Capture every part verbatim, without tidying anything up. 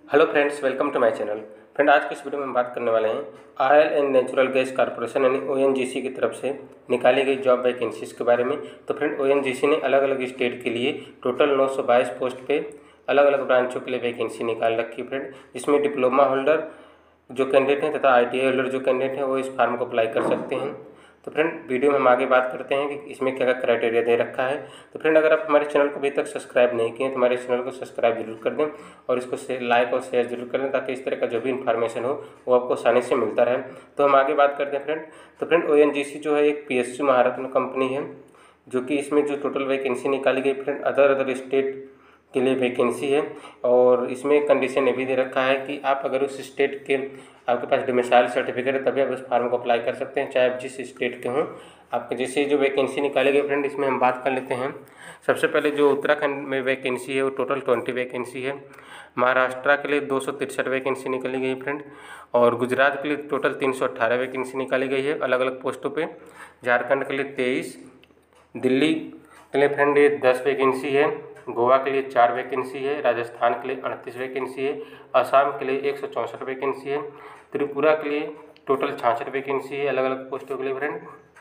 Hello friends, welcome to my channel. Friend, आज की इस वीडियो में हम बात करने वाले हैं oil and natural gas corporation यानी ओ एन जी सी की तरफ से निकाली गई जॉब वैकेंसीज के बारे में। तो फ्रेंड, ओ एन जी सी ने अलग अलग स्टेट के लिए टोटल नौ सौ बाईस पोस्ट पे अलग अलग ब्रांचों के लिए वैकेंसी निकाल रखी है फ्रेंड, जिसमें डिप्लोमा होल्डर जो कैंडिडेट हैं तथा आई टी आई होल्डर जो कैंडिडेट हैं वो इस फार्म को अप्लाई कर सकते हैं। तो फ्रेंड, वीडियो में हम आगे बात करते हैं कि इसमें क्या क्या क्राइटेरिया दे रखा है। तो फ्रेंड, अगर आप हमारे चैनल को अभी तक सब्सक्राइब नहीं किए तो हमारे चैनल को सब्सक्राइब जरूर कर दें और इसको लाइक और शेयर जरूर कर दें, ताकि इस तरह का जो भी इन्फॉर्मेशन हो वो आपको आसानी से मिलता रहे। तो हम आगे बात करते हैं फ्रेंड। तो फ्रेंड, ओ एन जी सी जो है एक P S U Maharatna company है, जो कि इसमें जो टोटल वैकेंसी निकाली गई फ्रेंड अदर अदर स्टेट के लिए वैकेंसी है। और इसमें कंडीशन ये भी दे रखा है कि आप अगर उस स्टेट के आपके पास डोमिसाइल सर्टिफिकेट है तभी आप उस फार्म को अप्लाई कर सकते हैं, चाहे आप जिस स्टेट के हों। आपके जैसे जो वैकेंसी निकाली गई फ्रेंड, इसमें हम बात कर लेते हैं। सबसे पहले जो उत्तराखंड में वैकेंसी है वो टोटल ट्वेंटी वैकेंसी है। महाराष्ट्र के लिए दो सौ तिरसठ वैकेंसी निकाली गई फ्रेंड, और गुजरात के लिए टोटल तीन सौ अट्ठारह वैकेंसी निकाली गई है अलग अलग पोस्टों पे। झारखंड के लिए तेईस, दिल्ली के लिए फ्रेंड ये दस वैकेंसी है, गोवा के लिए चार वैकेंसी है, राजस्थान के लिए अड़तीस वैकेंसी है, असम के लिए एक सौ चौंसठ वैकेंसी है, त्रिपुरा के लिए टोटल छियासठ वैकेंसी है अलग अलग पोस्टों के लिए फ्रेंड,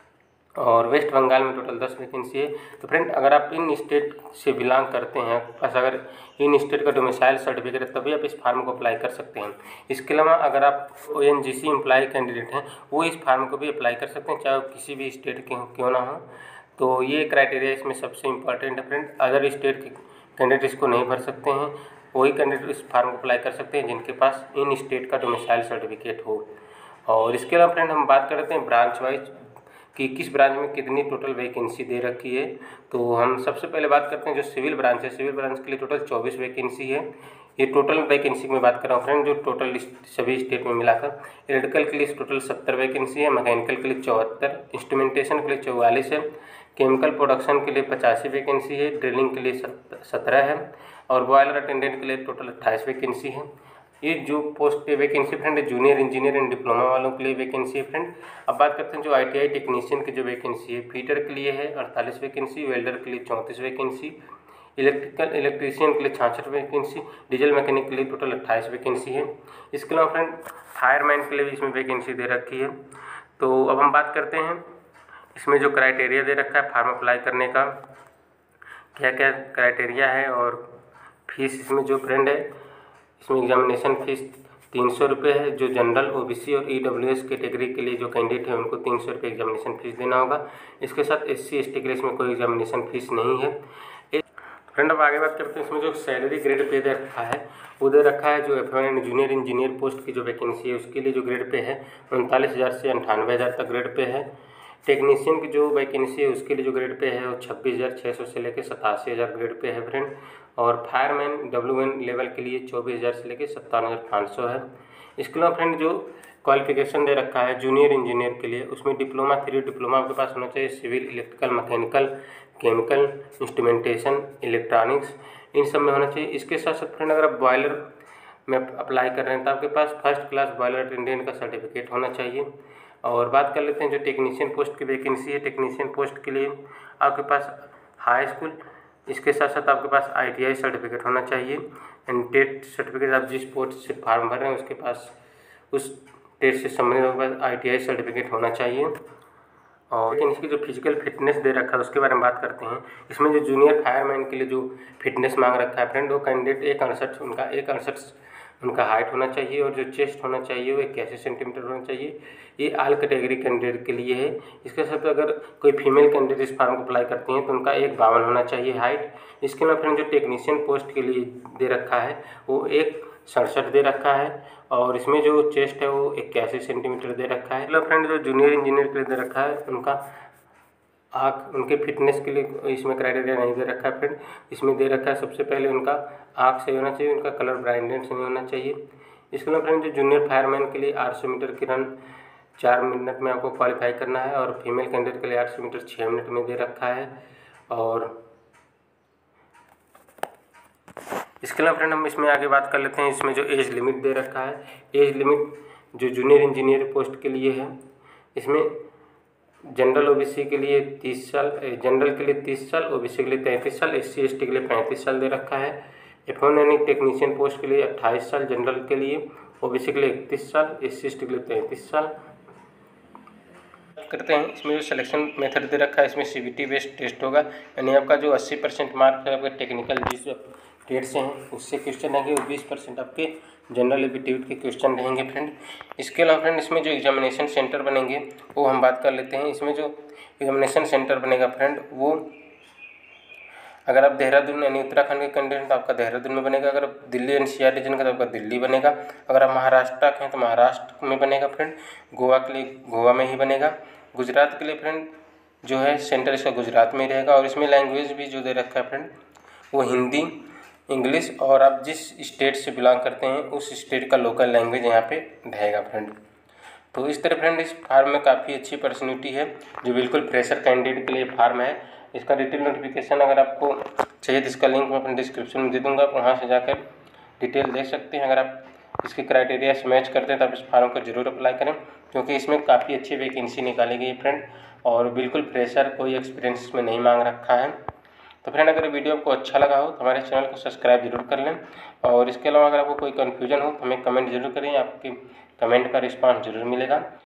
और वेस्ट बंगाल में टोटल दस वैकेंसी है। तो फ्रेंड, अगर आप इन स्टेट से बिलोंग करते हैं, बस अगर इन स्टेट का डोमिसाइल सर्टिफिकेट है तभी आप इस फार्म को अप्लाई कर सकते हैं। इसके अलावा अगर आप O N G C employ candidate हैं वो इस फार्म को भी अप्लाई कर सकते हैं, चाहे वो किसी भी स्टेट के हों क्यों ना हो। तो ये क्राइटेरिया इसमें सबसे इम्पॉर्टेंट है फ्रेंड। अदर स्टेट के कैंडिडेट इसको नहीं भर सकते हैं, वही कैंडिडेट इस फार्म को अप्लाई कर सकते हैं जिनके पास इन स्टेट का डोमिसाइल सर्टिफिकेट हो। और इसके अलावा फ्रेंड हम बात करते हैं ब्रांच वाइज कि किस ब्रांच में कितनी टोटल वैकेंसी दे रखी है। तो हम सबसे पहले बात करते हैं जो सिविल ब्रांच है। सिविल ब्रांच के लिए टोटल चौबीस वैकेंसी है। ये टोटल वैकेंसी में बात कर रहा हूँ फ्रेंड, जो टोटल सभी स्टेट में मिलाकर। इलेक्ट्रिकल के लिए टोटल सत्तर वैकेंसी है, मैकेनिकल के लिए चौहत्तर, इंस्ट्रूमेंटेशन के लिए चौवालीस है, केमिकल प्रोडक्शन के लिए पचासी वैकेंसी है, ड्रिलिंग के लिए सत्रह है, और बॉयलर अटेंडेंट के लिए टोटल अट्ठाईस वैकेंसी है। ये जो पोस्ट पे वैकेंसी फ्रेंड है जूनियर इंजीनियर एंड डिप्लोमा वालों के लिए वैकेंसी है फ्रेंड। अब बात करते हैं जो आई टी आई टेक्नीशियन की जो वैकेंसी है, फीटर के लिए है अड़तालीस वैकेंसी, वेल्डर के लिए चौंतीस वैकेंसी, इलेक्ट्रिकल इलेक्ट्रीशियन के लिए छियासठ वैकेंसी, डीजल मैकेनिक के लिए टोटल अट्ठाईस वैकेंसी है। इसके अलावा फ्रेंड फायरमैन के लिए भी इसमें वैकेंसी दे रखी है। तो अब हम बात करते हैं इसमें जो क्राइटेरिया दे रखा है फार्म अप्लाई करने का, क्या क्या क्राइटेरिया है और फीस इसमें जो फ्रेंड है, इसमें एग्जामिनेशन फीस तीन सौ रुपये है। जो जनरल, ओ बी सी और ई डब्ल्यू एस कैटेगरी के लिए जो कैंडिडेट है उनको तीन सौ रुपये एग्जामिनेशन फीस देना होगा। इसके साथ एस सी एस टी के लिए इसमें कोई एग्जामिनेशन फीस नहीं है। फ्रेंड, अब आगे बात करते हैं इसमें जो सैलरी ग्रेड पे दे रखा है वो दे रखा है जो F N junior engineer post की जो वैकेंसी है उसके लिए जो ग्रेड पे है उनतालीस हज़ार से अंठानवे हज़ार तक ग्रेड पे है। टेक्नीशियन की जो वैकेंसी है उसके लिए जो ग्रेड पे है वो छब्बीस हज़ार छः सौ से लेकर सतासी हज़ार ग्रेड पे है फ्रेंड। और फायरमैन डब्ल्यू एन लेवल के लिए चौबीस हज़ार से लेकर सत्तावन हज़ार पाँच सौ है। इसके अलावा फ्रेंड जो क्वालिफिकेशन दे रखा है जूनियर इंजीनियर के लिए उसमें डिप्लोमा थ्री डिप्लोमा आपके पास होना चाहिए, civil, electrical, mechanical, chemical, instrumentation, electronics, इन सब में होना चाहिए। इसके साथ साथ फ्रेंड अगर आप बॉयलर में अप्लाई कर रहे हैं तो आपके पास फर्स्ट क्लास बॉयलर अटेंडेंट का सर्टिफिकेट होना चाहिए। और बात कर लेते हैं जो टेक्नीशियन पोस्ट की वैकेंसी है। टेक्नीशियन पोस्ट के लिए आपके पास हाई स्कूल, इसके साथ साथ आपके पास आई टी आई सर्टिफिकेट होना चाहिए एंड टेट सर्टिफिकेट। आप जिस पोस्ट से फॉर्म भर रहे हैं उसके पास उस टेट से संबंधित आपके पास आई टी आई सर्टिफिकेट होना चाहिए। और लेकिन इसकी जो फिजिकल फिटनेस दे रखा है उसके बारे में बात करते हैं। इसमें जो जूनियर फायरमैन के लिए जो फिटनेस मांग रखा है फ्रेंड, वो कैंडिडेट एक अड़सठ उनका एक अड़सठ उनका हाइट होना चाहिए और जो चेस्ट होना चाहिए वो इक्यासी सेंटीमीटर होना चाहिए। ये आल कैटेगरी कैंडिडेट के लिए है। इसके साथ अगर कोई फीमेल कैंडिडेट इस फार्म को अप्लाई करती हैं तो उनका एक बावन होना चाहिए हाइट। इसके अलावा फ्रेंड जो टेक्नीशियन पोस्ट के लिए दे रखा है वो एक सड़सठ दे रखा है और इसमें जो चेस्ट है वो इक्यासी सेंटीमीटर दे रखा है। मतलब फ्रेंड जो जूनियर इंजीनियर के लिए दे रखा है उनका आँख, उनके फिटनेस के लिए इसमें क्राइटेरिया नहीं दे रखा है फ्रेंड। इसमें दे रखा है सबसे पहले उनका आँख सही होना चाहिए, उनका कलर ब्राइटनेस नहीं होना चाहिए। इसके अलावा फ्रेंड जो जूनियर फायरमैन के लिए आठ सौ मीटर की रन चार मिनट में आपको क्वालिफाई करना है और फीमेल कैंडिडेट के लिए आठ सौ मीटर छः मिनट में दे रखा है। और इसके अलावा फ्रेंड हम इसमें आगे बात कर लेते हैं इसमें जो एज लिमिट दे रखा है। एज लिमिट जो जूनियर इंजीनियर पोस्ट के लिए है, इसमें जनरल ओबीसी के लिए तीस साल, जनरल के लिए तीस साल, ओबीसी के लिए तैंतीस साल, एस सी एस टी के लिए पैंतीस साल दे रखा है। एफ वन यानी टेक्नीशियन पोस्ट के लिए अट्ठाईस साल, जनरल के लिए, ओबीसी के लिए इकतीस साल, एस सी एस टी के लिए तैंतीस साल। करते हैं इसमें जो सिलेक्शन मेथड दे रखा है, इसमें सीबीटी बेस्ड टेस्ट होगा, यानी आपका जो अस्सी परसेंट मार्क है आपके टेक्निकल जिस ट्रेड से हैं उससे क्वेश्चन रहेंगे, और बीस परसेंट आपके जनरल एप्टीट्यूड के क्वेश्चन रहेंगे फ्रेंड। इसके अलावा फ्रेंड इसमें जो एग्जामिनेशन सेंटर बनेंगे वो हम बात कर लेते हैं। इसमें जो एग्जामिनेशन सेंटर बनेगा फ्रेंड वो, अगर आप देहरादून यानी उत्तराखंड के कैंडिडेट तो आपका देहरादून में बनेगा, अगर आप दिल्ली एनसीआर रीजन का तो आपका दिल्ली बनेगा, अगर आप महाराष्ट्र के हैं तो महाराष्ट्र में बनेगा फ्रेंड, गोवा के लिए गोवा में ही बनेगा, गुजरात के लिए फ्रेंड जो है सेंटर इसका गुजरात में ही रहेगा, और इसमें लैंग्वेज भी जो दे रखा है फ्रेंड वो हिंदी, इंग्लिश, और आप जिस स्टेट से बिलोंग करते हैं उस स्टेट का लोकल लैंग्वेज यहाँ पे रहेगा फ्रेंड। तो इस तरह फ्रेंड इस फार्म में काफ़ी अच्छी अपॉर्चुनिटी है, जो बिल्कुल फ्रेशर कैंडिडेट के लिए फार्म है। इसका डिटेल नोटिफिकेशन अगर आपको चाहिए तो इसका लिंक मैं अपने डिस्क्रिप्शन में दे दूँगा, आप वहाँ से जाकर डिटेल देख सकते हैं। अगर आप इसके क्राइटेरिया से मैच करते हैं तो आप इस फार्म को जरूर अप्लाई करें, क्योंकि इसमें काफ़ी अच्छी वैकेंसी निकाली गई है फ्रेंड, और बिल्कुल फ्रेशर, कोई एक्सपीरियंस इसमें नहीं मांग रखा है। तो फ्रेंड अगर वीडियो आपको अच्छा लगा हो तो हमारे चैनल को सब्सक्राइब जरूर कर लें, और इसके अलावा अगर आपको कोई कन्फ्यूजन हो तो हमें कमेंट जरूर करें, आपके कमेंट का रिस्पांस जरूर मिलेगा।